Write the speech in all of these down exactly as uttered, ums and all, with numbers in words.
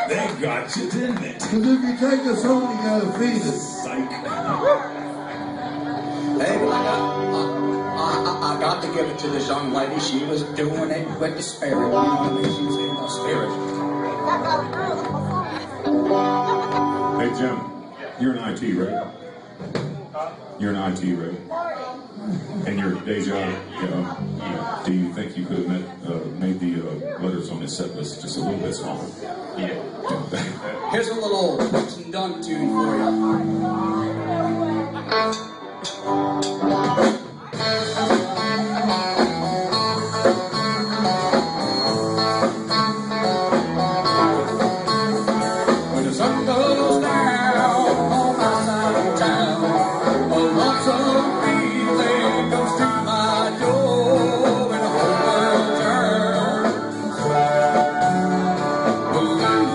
They got you, didn't they? Because if you take us home, you gotta feed us. Psych. Hey, well, I got, I, I, I got to give it to this young lady. She was doing it with the spirit. You know what I mean? She was in the spirit. Hey, Jim, you're in I T, right? You're in I T, right? And your day job, uh, do you think you could have met, uh, made the uh, letters on this set list just a little bit smaller? Yeah. Here's a little Brooks and Dunn tune for you. When the sun goes down on my side of town, a lonesome feeling goes to my door, and the whole world turns blue.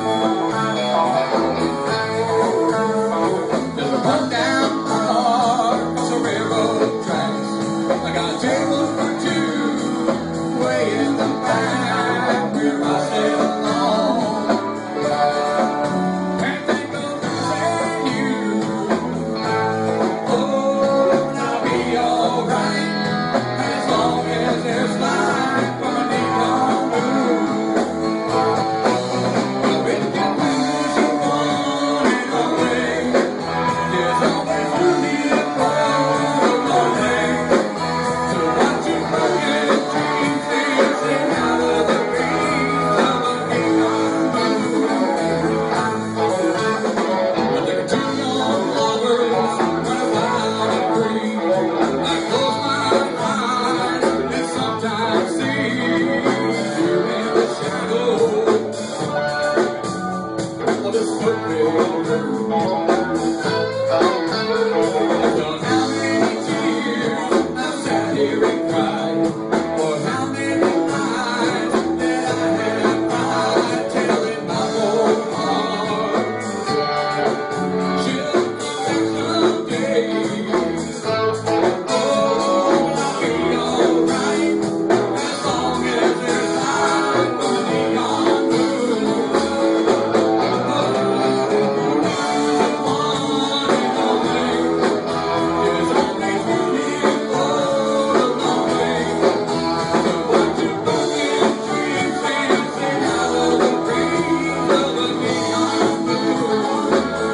There's a run down park, across the railroad tracks. I got a table for two, way in the back, where I sit alone. Can't think of losing you. Oh, and I'll be alright, as long as there's light from a neon moon. But when you lose your one and only, there's always room for the lonely. So watch your broken dreams dancing out of the breeze of a neon moon. I think of two young lovers running wild and free. I close my eyes and sometimes see you in the shadow of this football room. I've done how many tears I've sat here and cried, or how many nights that I have cried, telling my whole heart she'll come someday. Oh, I'll be alright, as long as there's light from the neon moon. Oh, one and only, there's always room for the lonely. So watch your broken dreams dancing out of the breeze of a neon moon.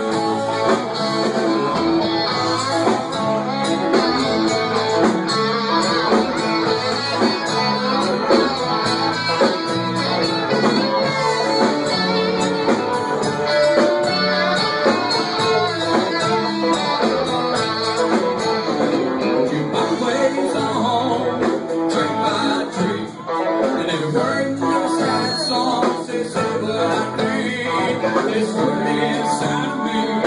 Keep my ways on, tree by tree, and every word in your sad songs, they say what I think is word inside of me.